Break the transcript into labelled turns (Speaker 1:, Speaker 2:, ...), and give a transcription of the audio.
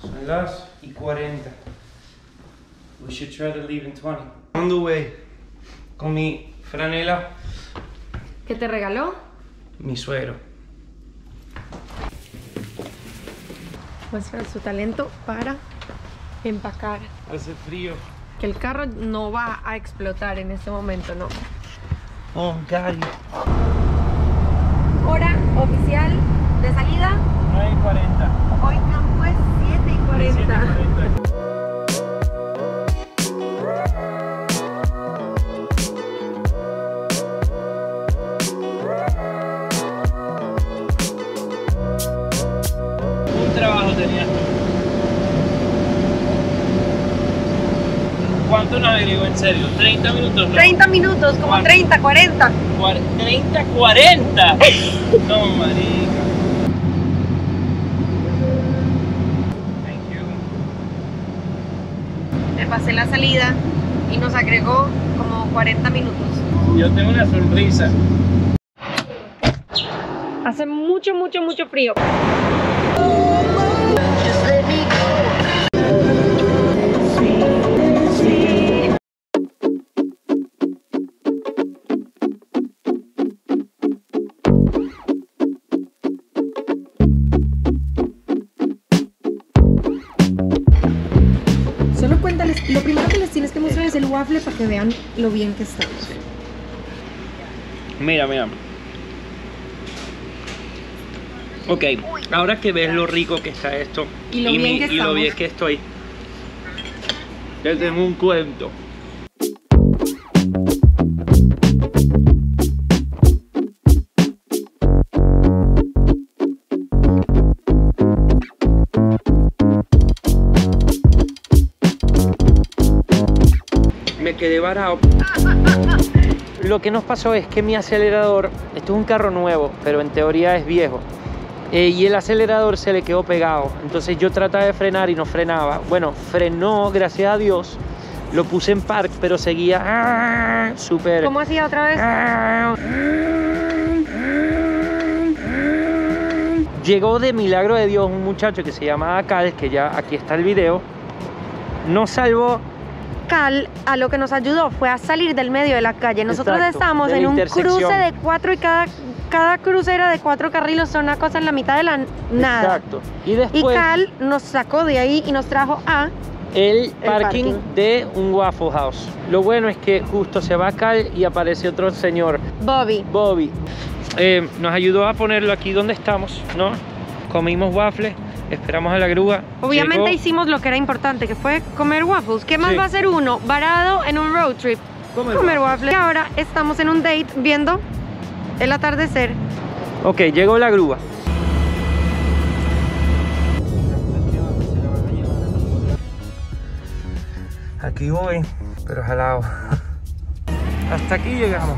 Speaker 1: Son las y 40. We should try to leave in 20. On the way. Con mi franela.
Speaker 2: ¿Qué te regaló?
Speaker 1: Mi suegro.
Speaker 2: Muestra su talento para empacar.
Speaker 1: Hace frío.
Speaker 2: Que el carro no va a explotar en este momento, ¿no?
Speaker 1: Oh, Gary.
Speaker 2: Hora oficial de salida.
Speaker 1: 9:40.
Speaker 2: Hoy campo es 7:40.
Speaker 1: 7:40. Un trabajo tenías tú. ¿Cuánto nos agregó en serio? 30 minutos. ¿No?
Speaker 2: 30 minutos, como
Speaker 1: ¿Cuánto?
Speaker 2: 30, 40.
Speaker 1: 30, 40. No, marica. Thank you.
Speaker 2: Le pasé la salida y nos agregó como 40 minutos.
Speaker 1: Yo tengo una sonrisa.
Speaker 2: Hace mucho frío. Solo cuéntales, lo primero que les tienes que mostrar es el waffle para que vean lo bien que está.
Speaker 1: Mira. Ok, ahora que ves lo rico que está esto
Speaker 2: Y lo bien que
Speaker 1: y lo bien
Speaker 2: estamos.
Speaker 1: que estoy, te tengo un cuento. Me quedé varado. Lo que nos pasó es que mi acelerador, esto es un carro nuevo, pero en teoría es viejo, y el acelerador se le quedó pegado. Entonces yo trataba de frenar y no frenaba. Bueno, frenó, gracias a Dios. Lo puse en park, pero seguía súper...
Speaker 2: ¿Cómo hacía otra vez?
Speaker 1: Llegó de milagro de Dios un muchacho que se llamaba Cal, que ya aquí está el video. Nos salvó.
Speaker 2: Cal a lo que nos ayudó fue a salir del medio de la calle. Nosotros
Speaker 1: Exacto,
Speaker 2: estamos
Speaker 1: de la
Speaker 2: en un
Speaker 1: intersección.
Speaker 2: cruce de 4 y cada cruce era de 4 carriles, son una cosa en la mitad de la nada.
Speaker 1: Exacto. Y
Speaker 2: Y
Speaker 1: después
Speaker 2: Cal nos sacó de ahí y nos trajo a...
Speaker 1: el parking
Speaker 2: parking.
Speaker 1: de un Waffle House. Lo bueno es que justo se va Cal y aparece otro señor,
Speaker 2: Bobby.
Speaker 1: nos ayudó a ponerlo aquí donde estamos, ¿no? Comimos waffles, esperamos a la grúa.
Speaker 2: Obviamente
Speaker 1: llegó.
Speaker 2: hicimos lo que era importante, que fue comer waffles. ¿Qué más
Speaker 1: Sí.
Speaker 2: va a hacer uno varado en un road trip? Comer waffles. Y ahora estamos en un date viendo el atardecer.
Speaker 1: Ok, llegó la grúa. Aquí voy, pero jalado. Hasta aquí llegamos.